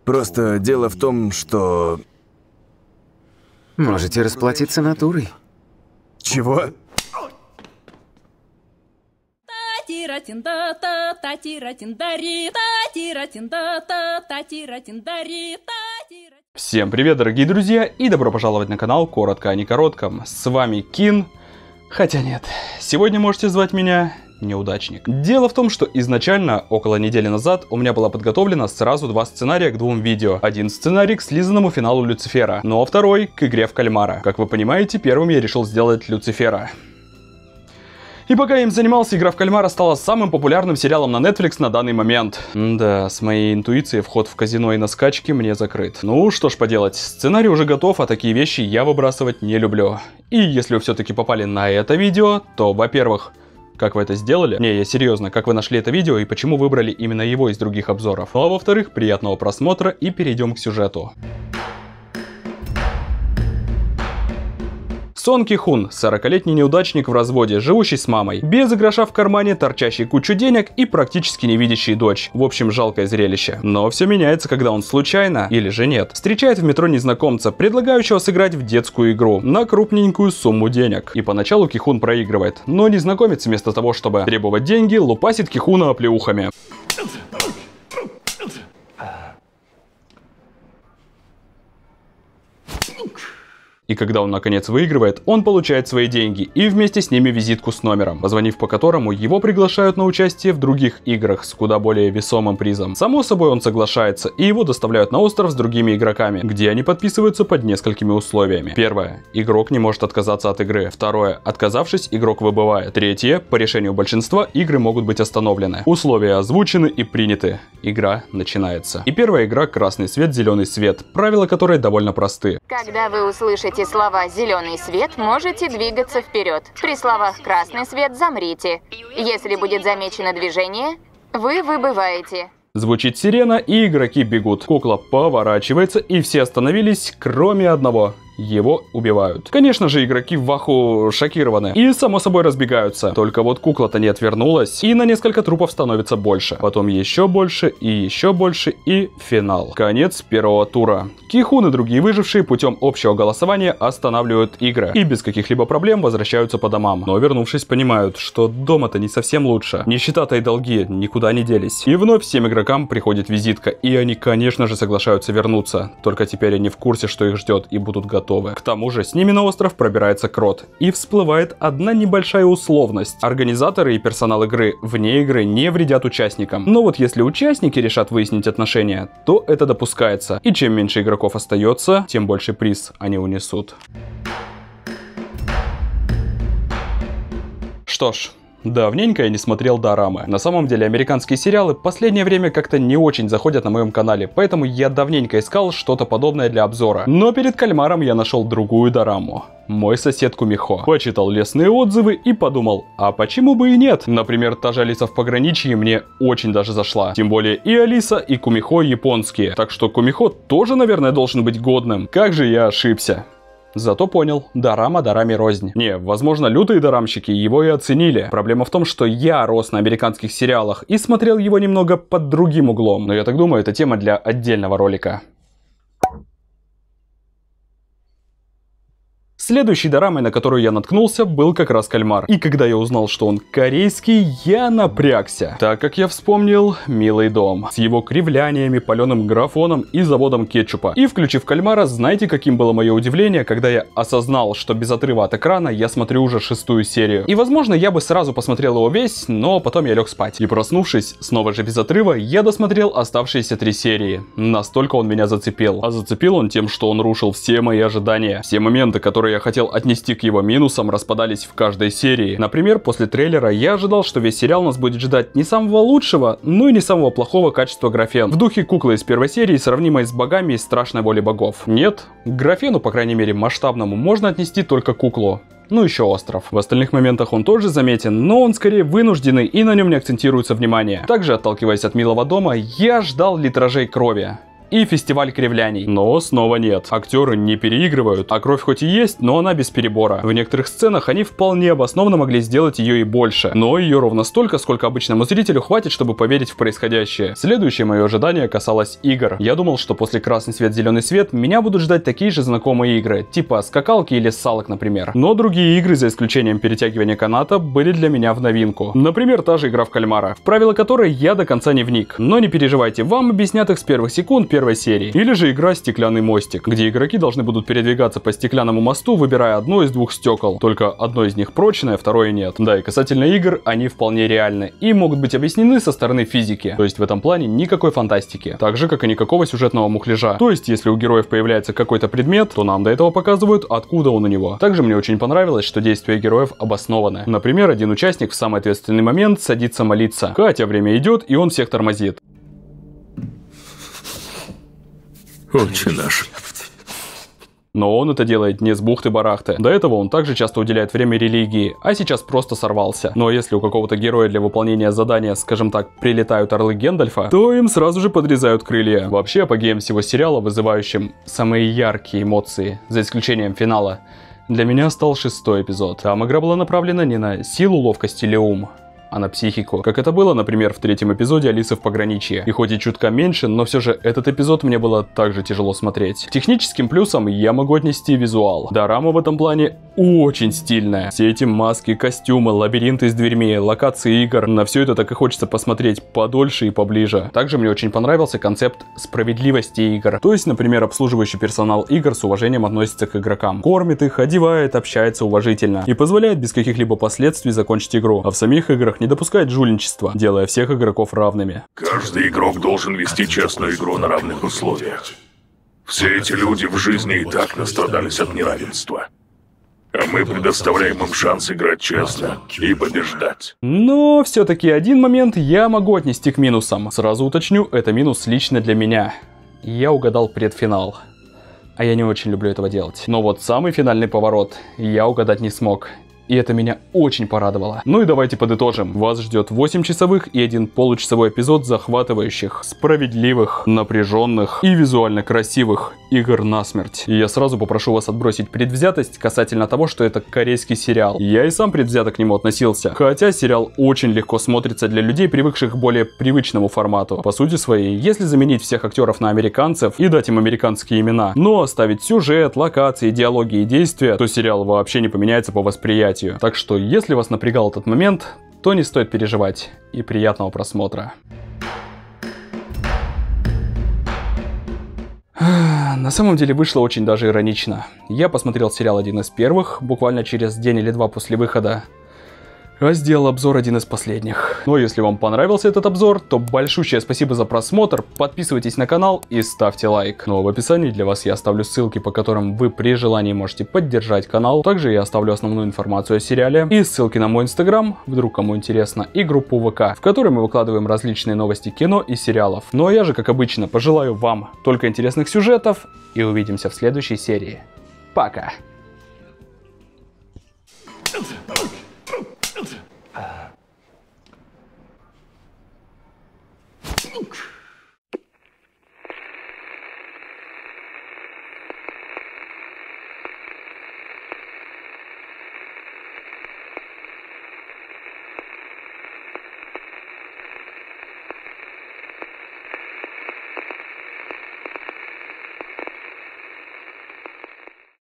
Просто дело в том, что... Можете расплатиться натурой. Чего? Всем привет, дорогие друзья, и добро пожаловать на канал Коротко о Некоротком. С вами Кин. Хотя нет, сегодня можете звать меня Неудачник. Дело в том, что изначально, около недели назад, у меня было подготовлено сразу два сценария к двум видео. Один сценарий к слизанному финалу Люцифера, но второй к игре в кальмара. Как вы понимаете, первым я решил сделать Люцифера. И пока я им занимался, игра в кальмара стала самым популярным сериалом на Netflix на данный момент. Да, с моей интуицией вход в казино и на скачки мне закрыт. Ну, что ж поделать, сценарий уже готов, а такие вещи я выбрасывать не люблю. И если вы все-таки попали на это видео, то, во-первых, как вы это сделали? Не, я серьезно, как вы нашли это видео и почему выбрали именно его из других обзоров? Ну а во-вторых, приятного просмотра и перейдем к сюжету. Сон Ки-хун, 40-летний неудачник в разводе, живущий с мамой, без гроша в кармане, торчащий кучу денег и практически не видящий дочь. В общем, жалкое зрелище. Но все меняется, когда он случайно, или же нет, встречает в метро незнакомца, предлагающего сыграть в детскую игру на крупненькую сумму денег. И поначалу Ки-хун проигрывает, но незнакомец вместо того, чтобы требовать деньги, лупасит Ки-хуна оплеухами. И когда он наконец выигрывает, он получает свои деньги и вместе с ними визитку с номером, позвонив по которому его приглашают на участие в других играх с куда более весомым призом. Само собой он соглашается, и его доставляют на остров с другими игроками, где они подписываются под несколькими условиями. Первое. Игрок не может отказаться от игры. Второе. Отказавшись, игрок выбывает. Третье. По решению большинства игры могут быть остановлены. Условия озвучены и приняты. Игра начинается. И первая игра — красный свет, зеленый свет, правила которой довольно просты. Когда вы услышите слова «зеленый свет», можете двигаться вперед. При словах «красный свет» замрите. Если будет замечено движение, вы выбываете. Звучит сирена, и игроки бегут. Кукла поворачивается, и все остановились, кроме одного. Его убивают. Конечно же, игроки в аху шокированы и, само собой, разбегаются. Только вот кукла-то не отвернулась, и на несколько трупов становится больше. Потом еще больше, и финал. Конец первого тура. Ки-хун и другие выжившие путем общего голосования останавливают игры и без каких-либо проблем возвращаются по домам. Но вернувшись, понимают, что дома-то не совсем лучше. Нищета-то и долги никуда не делись. И вновь всем игрокам приходит визитка, и они, конечно же, соглашаются вернуться. Только теперь они в курсе, что их ждет, и будут готовы. К тому же с ними на остров пробирается Крот. И всплывает одна небольшая условность. Организаторы и персонал игры вне игры не вредят участникам. Но вот если участники решат выяснить отношения, то это допускается. И чем меньше игроков остается, тем больше приз они унесут. Что ж, давненько я не смотрел дорамы. На самом деле, американские сериалы в последнее время как-то не очень заходят на моем канале, поэтому я давненько искал что-то подобное для обзора. Но перед кальмаром я нашел другую дораму. Мой сосед Кумихо. Почитал лестные отзывы и подумал, а почему бы и нет? Например, та же Алиса в пограничье мне очень даже зашла. Тем более и Алиса, и Кумихо японские. Так что Кумихо тоже, наверное, должен быть годным. Как же я ошибся. Зато понял, дорама дораме рознь. Не, возможно, лютые дорамщики его и оценили. Проблема в том, что я рос на американских сериалах и смотрел его немного под другим углом. Но я так думаю, это тема для отдельного ролика. Следующей дорамой, на которую я наткнулся, был как раз кальмар. И когда я узнал, что он корейский, я напрягся. Так как я вспомнил «Милый дом» с его кривляниями, паленым графоном и заводом кетчупа. И включив кальмара, знаете, каким было мое удивление, когда я осознал, что без отрыва от экрана я смотрю уже 6-ю серию. И возможно, я бы сразу посмотрел его весь, но потом я лег спать. И проснувшись, снова же без отрыва, я досмотрел оставшиеся 3 серии. Настолько он меня зацепил. А зацепил он тем, что он рушил все мои ожидания. Все моменты, которые я хотел отнести к его минусам, распадались в каждой серии. Например, после трейлера я ожидал, что весь сериал нас будет ждать не самого лучшего, но и не самого плохого качества графен. В духе куклы из первой серии, сравнимой с богами из страшной воли богов. Нет, к графену, по крайней мере масштабному, можно отнести только куклу. Ну еще остров. В остальных моментах он тоже заметен, но он скорее вынужденный и на нем не акцентируется внимание. Также, отталкиваясь от «Милого дома», я ждал литражей крови. и фестиваль кривляний. Но снова нет. Актеры не переигрывают, а кровь хоть и есть, но она без перебора. В некоторых сценах они вполне обоснованно могли сделать ее и больше, но ее ровно столько, сколько обычному зрителю хватит, чтобы поверить в происходящее. Следующее мое ожидание касалось игр. Я думал, что после красный свет, зеленый свет меня будут ждать такие же знакомые игры, типа скакалки или ссалок, например. Но другие игры, за исключением перетягивания каната, были для меня в новинку. Например, та же игра в кальмара, в правила которой я до конца не вник. Но не переживайте, вам объяснят их с первых секунд первой серии. Или же игра «Стеклянный мостик», где игроки должны будут передвигаться по стеклянному мосту, выбирая одно из двух стекол. Только одно из них прочное, второе нет. Да, и касательно игр, они вполне реальны и могут быть объяснены со стороны физики. То есть в этом плане никакой фантастики. Так же, как и никакого сюжетного мухляжа. То есть, если у героев появляется какой-то предмет, то нам до этого показывают, откуда он у него. Также мне очень понравилось, что действия героев обоснованы. Например, один участник в самый ответственный момент садится молиться. Хотя время идет, и он всех тормозит. Отче наш. Но он это делает не с бухты-барахты. До этого он также часто уделяет время религии, а сейчас просто сорвался. Но если у какого-то героя для выполнения задания, скажем так, прилетают орлы Гендальфа, то им сразу же подрезают крылья. Вообще, апогеем всего сериала, вызывающим самые яркие эмоции, за исключением финала, для меня стал 6-й эпизод. Там игра была направлена не на силу, ловкость или ум, а на психику. Как это было, например, в 3-м эпизоде Алисы в пограничье. И хоть и чутка меньше, но все же этот эпизод мне было также тяжело смотреть. К техническим плюсам я могу отнести визуал. Дорама в этом плане очень стильная. Все эти маски, костюмы, лабиринты с дверьми, локации игр. На все это так и хочется посмотреть подольше и поближе. Также мне очень понравился концепт справедливости игр. То есть, например, обслуживающий персонал игр с уважением относится к игрокам. Кормит их, одевает, общается уважительно. И позволяет без каких-либо последствий закончить игру. А в самих играх не допускает жульничества, делая всех игроков равными. Каждый игрок должен вести честную игру на равных условиях. Все эти люди в жизни и так настрадались от неравенства. А мы предоставляем им шанс играть честно и побеждать. Но все-таки один момент я могу отнести к минусам. Сразу уточню, это минус лично для меня. Я угадал предфинал. А я не очень люблю этого делать. Но вот самый финальный поворот я угадать не смог. И это меня очень порадовало. Ну и давайте подытожим. Вас ждет 8 часовых и 1 получасовой эпизод захватывающих, справедливых, напряженных и визуально красивых игр насмерть. И я сразу попрошу вас отбросить предвзятость касательно того, что это корейский сериал. Я и сам предвзято к нему относился. Хотя сериал очень легко смотрится для людей, привыкших к более привычному формату. По сути своей, если заменить всех актеров на американцев и дать им американские имена, но оставить сюжет, локации, диалоги и действия, то сериал вообще не поменяется по восприятию. Так что, если вас напрягал этот момент, то не стоит переживать. И приятного просмотра. На самом деле вышло очень даже иронично. Я посмотрел сериал один из первых, буквально через день или два после выхода. А сделал обзор один из последних. Но если вам понравился этот обзор, то большущее спасибо за просмотр, подписывайтесь на канал и ставьте лайк. Ну а в описании для вас я оставлю ссылки, по которым вы при желании можете поддержать канал. Также я оставлю основную информацию о сериале и ссылки на мой инстаграм, вдруг кому интересно, и группу ВК, в которой мы выкладываем различные новости кино и сериалов. Ну а я же, как обычно, пожелаю вам только интересных сюжетов и увидимся в следующей серии. Пока!